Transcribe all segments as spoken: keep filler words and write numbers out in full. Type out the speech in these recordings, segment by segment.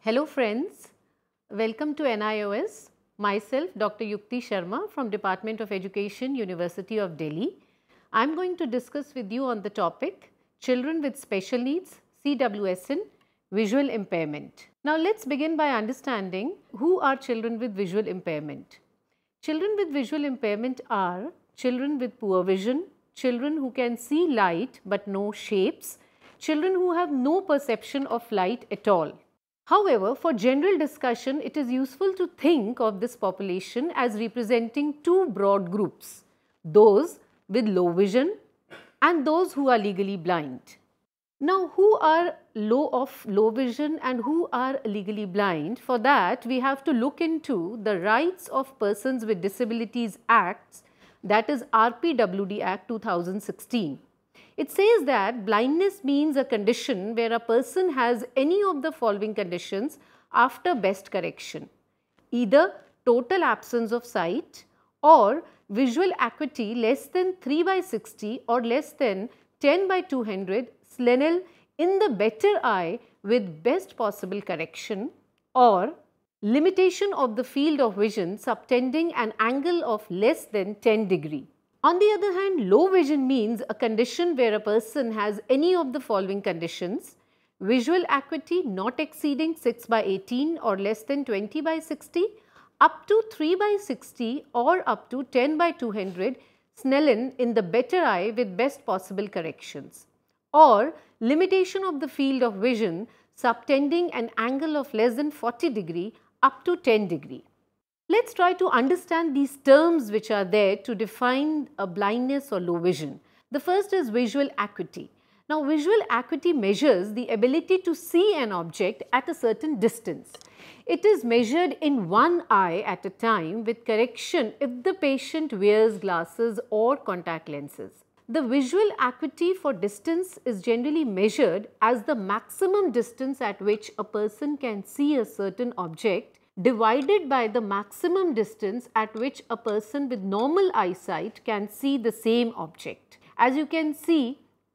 Hello friends, welcome to N I O S. Myself Doctor Yukti Sharma from Department of Education, University of Delhi. I am going to discuss with you on the topic Children with Special Needs, C W S N, Visual Impairment. Now let us begin by understanding who are children with visual impairment. Children with visual impairment are children with poor vision, children who can see light but no shapes, children who have no perception of light at all. However, for general discussion, it is useful to think of this population as representing two broad groups, those with low vision and those who are legally blind. Now, who are low of low vision and who are legally blind? For that, we have to look into the Rights of Persons with Disabilities Acts, that is R P W D Act two thousand sixteen. It says that blindness means a condition where a person has any of the following conditions after best correction, either total absence of sight or visual acuity less than three by sixty or less than ten by two hundred Snellen in the better eye with best possible correction, or limitation of the field of vision subtending an angle of less than ten degree. On the other hand, low vision means a condition where a person has any of the following conditions: visual acuity not exceeding six by eighteen or less than twenty by sixty, up to three by sixty or up to ten by two hundred Snellen in the better eye with best possible corrections, or limitation of the field of vision subtending an angle of less than forty degree up to ten degree. Let us try to understand these terms which are there to define a blindness or low vision. The first is visual acuity. Now, visual acuity measures the ability to see an object at a certain distance. It is measured in one eye at a time with correction if the patient wears glasses or contact lenses. The visual acuity for distance is generally measured as the maximum distance at which a person can see a certain object divided by the maximum distance at which a person with normal eyesight can see the same object. As you can see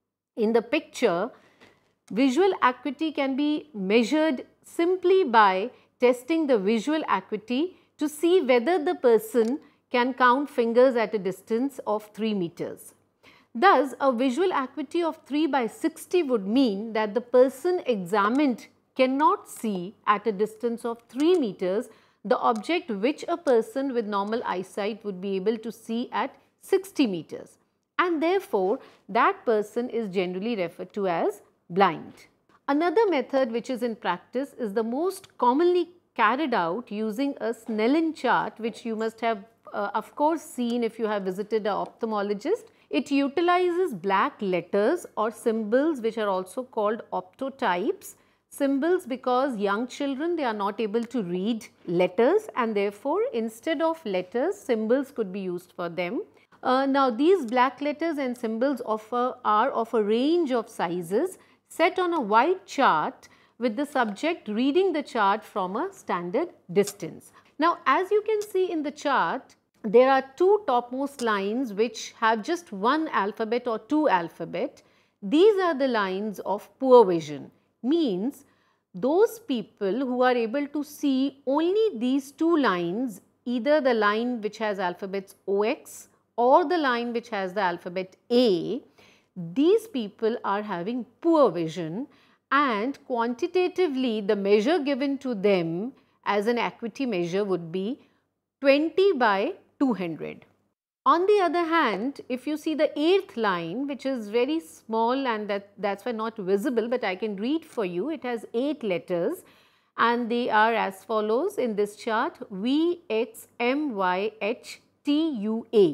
in the picture, visual acuity can be measured simply by testing the visual acuity to see whether the person can count fingers at a distance of three meters. Thus, a visual acuity of three by sixty would mean that the person examined cannot see at a distance of three meters the object which a person with normal eyesight would be able to see at sixty meters, and therefore that person is generally referred to as blind. Another method which is in practice is the most commonly carried out using a Snellen chart, which you must have uh, of course seen if you have visited an ophthalmologist. It utilizes black letters or symbols which are also called optotypes. Symbols because young children, they are not able to read letters, and therefore instead of letters, symbols could be used for them. Uh, now these black letters and symbols offer, are of a range of sizes set on a white chart with the subject reading the chart from a standard distance. Now as you can see in the chart, there are two topmost lines which have just one alphabet or two alphabet. These are the lines of poor vision. Means those people who are able to see only these two lines, either the line which has alphabets O X or the line which has the alphabet A, these people are having poor vision, and quantitatively the measure given to them as an acuity measure would be twenty by two hundred. On the other hand, if you see the eighth line, which is very small and that that's why not visible, but I can read for you. It has eight letters and they are as follows in this chart: V, X, M, Y, H, T, U, A.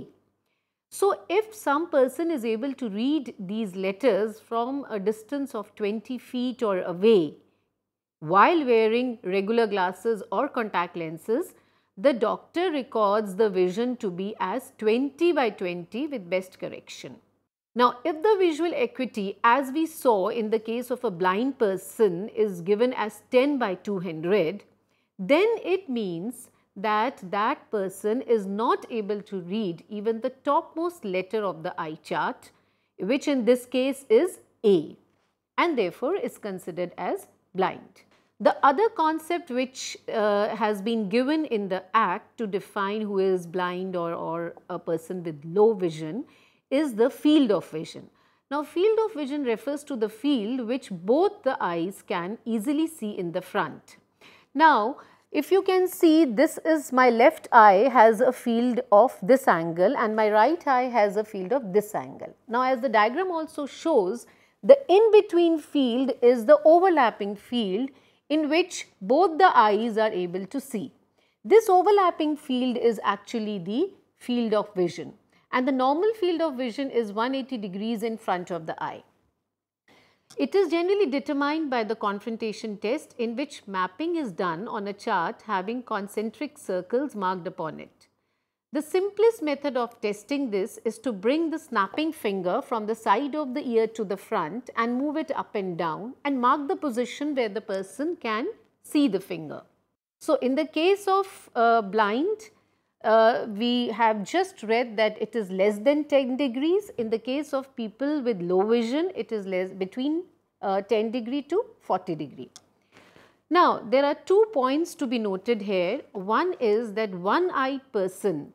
So if some person is able to read these letters from a distance of twenty feet or away while wearing regular glasses or contact lenses, the doctor records the vision to be as twenty by twenty with best correction. Now, if the visual acuity, as we saw in the case of a blind person, is given as ten by two hundred, then it means that that person is not able to read even the topmost letter of the eye chart, which in this case is A, and therefore is considered as blind. The other concept which uh, has been given in the Act to define who is blind or, or a person with low vision is the field of vision. Now, field of vision refers to the field which both the eyes can easily see in the front. Now, if you can see, this is my left eye has a field of this angle and my right eye has a field of this angle. Now, as the diagram also shows, the in-between field is the overlapping field in which both the eyes are able to see. This overlapping field is actually the field of vision, and the normal field of vision is one hundred eighty degrees in front of the eye. It is generally determined by the confrontation test, in which mapping is done on a chart having concentric circles marked upon it. The simplest method of testing this is to bring the snapping finger from the side of the ear to the front and move it up and down and mark the position where the person can see the finger. So, in the case of uh, blind, uh, we have just read that it is less than ten degrees. In the case of people with low vision, it is less between uh, ten degree to forty degree. Now, there are two points to be noted here. One is that one-eyed person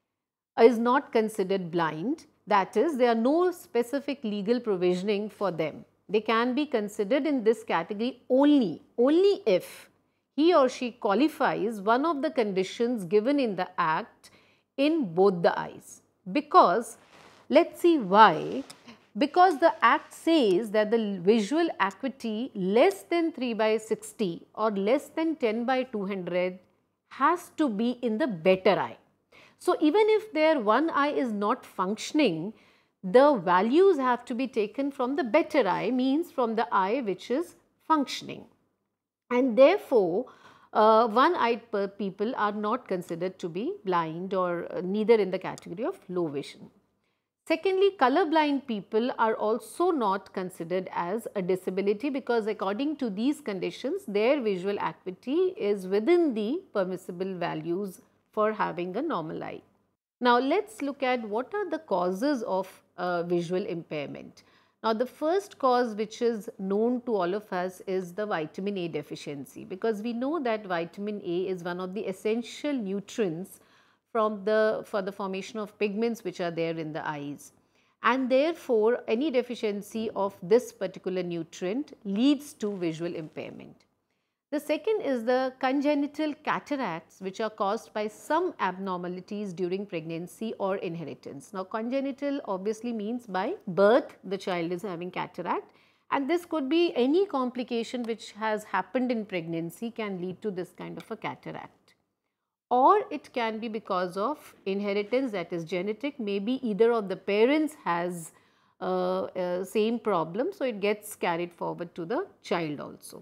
is not considered blind, that is, there are no specific legal provisioning for them. They can be considered in this category only, only if he or she qualifies one of the conditions given in the Act in both the eyes. Because, let us see why. Because the Act says that the visual acuity less than three by sixty or less than ten by two hundred has to be in the better eye. So, even if their one eye is not functioning, the values have to be taken from the better eye, means from the eye which is functioning. And therefore, uh, one-eyed people are not considered to be blind or uh, neither in the category of low vision. Secondly, colorblind people are also not considered as a disability, because according to these conditions, their visual acuity is within the permissible values for having a normal eye. Now, let us look at what are the causes of uh, visual impairment. Now, the first cause which is known to all of us is the vitamin A deficiency, because we know that vitamin A is one of the essential nutrients from the, for the formation of pigments which are there in the eyes, and therefore, any deficiency of this particular nutrient leads to visual impairment. The second is the congenital cataracts, which are caused by some abnormalities during pregnancy or inheritance. Now, congenital obviously means by birth the child is having cataract, and this could be any complication which has happened in pregnancy can lead to this kind of a cataract. Or it can be because of inheritance, that is genetic, maybe either of the parents has uh, uh, same problem, so it gets carried forward to the child also.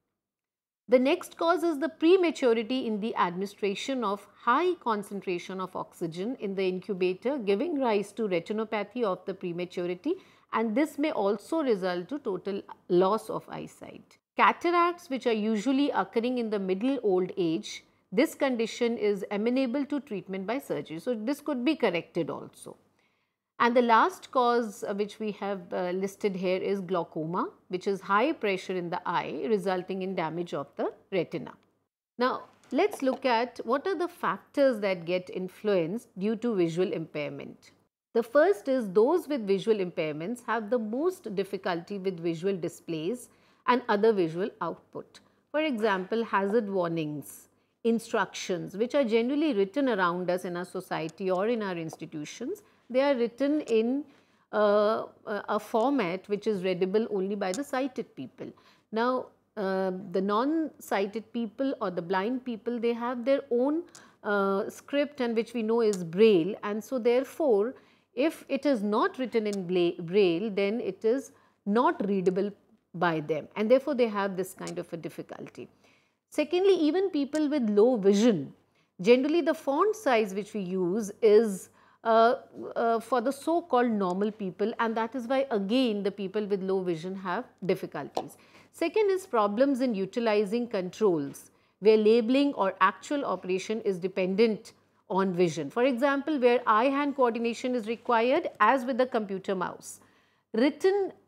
The next cause is the prematurity in the administration of high concentration of oxygen in the incubator, giving rise to retinopathy of the prematurity, and this may also result to total loss of eyesight. Cataracts, which are usually occurring in the middle old age, this condition is amenable to treatment by surgery. So, this could be corrected also. And the last cause uh, which we have uh, listed here is glaucoma, which is high pressure in the eye resulting in damage of the retina. Now, let us look at what are the factors that get influenced due to visual impairment. The first is those with visual impairments have the most difficulty with visual displays and other visual output. For example, hazard warnings, instructions which are generally written around us in our society or in our institutions. They are written in uh, a format which is readable only by the sighted people. Now, uh, the non-sighted people or the blind people, they have their own uh, script, and which we know is Braille, and so therefore, if it is not written in Braille, then it is not readable by them, and therefore, they have this kind of a difficulty. Secondly, even people with low vision, generally the font size which we use is Uh, uh, for the so called normal people, and that is why again the people with low vision have difficulties. Second is problems in utilizing controls where labeling or actual operation is dependent on vision. For example, where eye hand coordination is required, as with the computer mouse. Written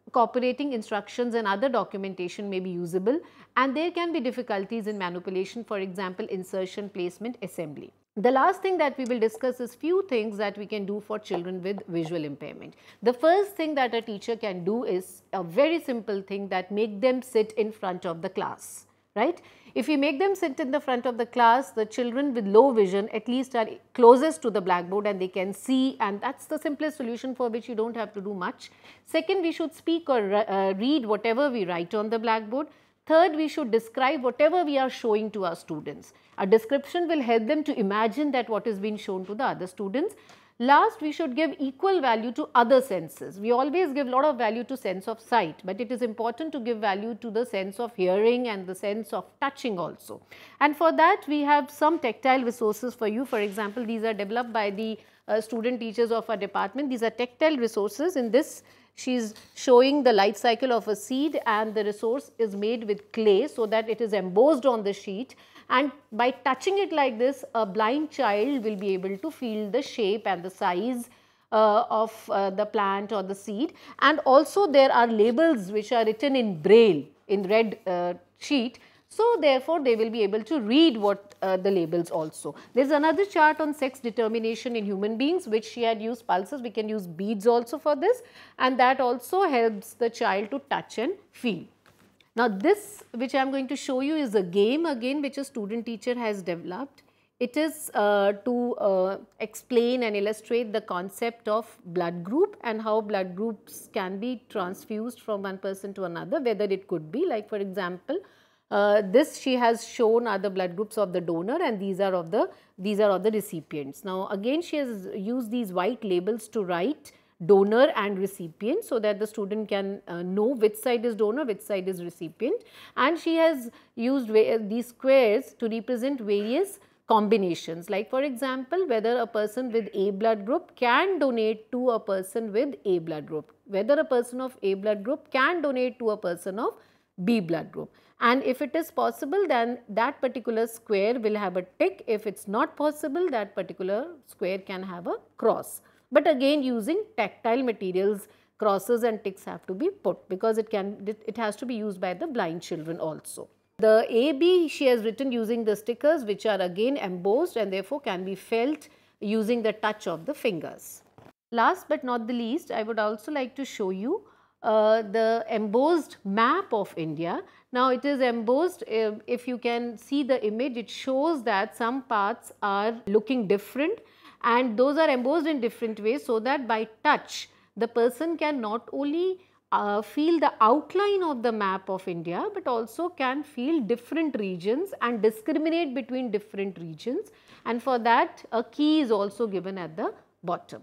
cooperating instructions and other documentation may be usable, and there can be difficulties in manipulation, for example, insertion, placement, assembly. The last thing that we will discuss is few things that we can do for children with visual impairment. The first thing that a teacher can do is a very simple thing, that make them sit in front of the class, right? If we make them sit in the front of the class, the children with low vision at least are closest to the blackboard and they can see, and that is the simplest solution for which you do not have to do much. Second, we should speak or uh, read whatever we write on the blackboard. Third, we should describe whatever we are showing to our students. A description will help them to imagine that what is being shown to the other students. Last, we should give equal value to other senses. We always give a lot of value to sense of sight, but it is important to give value to the sense of hearing and the sense of touching also. And for that, we have some tactile resources for you. For example, these are developed by the uh, student teachers of our department. These are tactile resources. In this, she is showing the life cycle of a seed, and the resource is made with clay so that it is embossed on the sheet, and by touching it like this, a blind child will be able to feel the shape and the size uh, of uh, the plant or the seed. And also there are labels which are written in braille in red uh, sheet. So therefore, they will be able to read what uh, the labels also. There is another chart on sex determination in human beings, which she had used pulses. We can use beads also for this, and that also helps the child to touch and feel. Now this which I am going to show you is a game again which a student teacher has developed. It is uh, to uh, explain and illustrate the concept of blood group and how blood groups can be transfused from one person to another, whether it could be like, for example, uh, this she has shown are the blood groups of the donor, and these are of the these are of the recipients. Now again she has used these white labels to write donor and recipient so that the student can uh, know which side is donor, which side is recipient, and she has used these squares to represent various combinations, like for example, whether a person with A blood group can donate to a person with A blood group, whether a person of A blood group can donate to a person of B blood group, and if it is possible, then that particular square will have a tick. If it is not possible, that particular square can have a cross. But again, using tactile materials, crosses and ticks have to be put, because it can it has to be used by the blind children also. The A B she has written using the stickers, which are again embossed and therefore can be felt using the touch of the fingers. Last but not the least, I would also like to show you uh, the embossed map of India. Now it is embossed, uh, if you can see the image, it shows that some parts are looking different, and those are embossed in different ways so that by touch the person can not only uh, feel the outline of the map of India, but also can feel different regions and discriminate between different regions, and for that a key is also given at the bottom.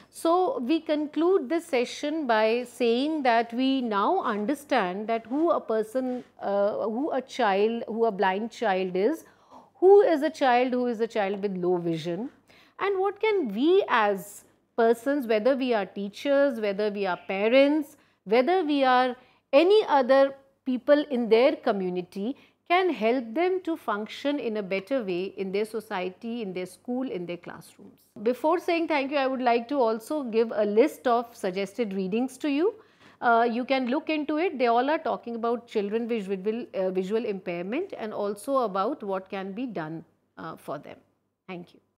So we conclude this session by saying that we now understand that who a person, uh, who a child, who a blind child is, who is a child who is a child with low vision, and what can we as persons, whether we are teachers, whether we are parents, whether we are any other people in their community, can help them to function in a better way in their society, in their school, in their classrooms. Before saying thank you, I would like to also give a list of suggested readings to you. Uh, you can look into it. They all are talking about children with visual, uh, visual impairment, and also about what can be done uh, for them. Thank you.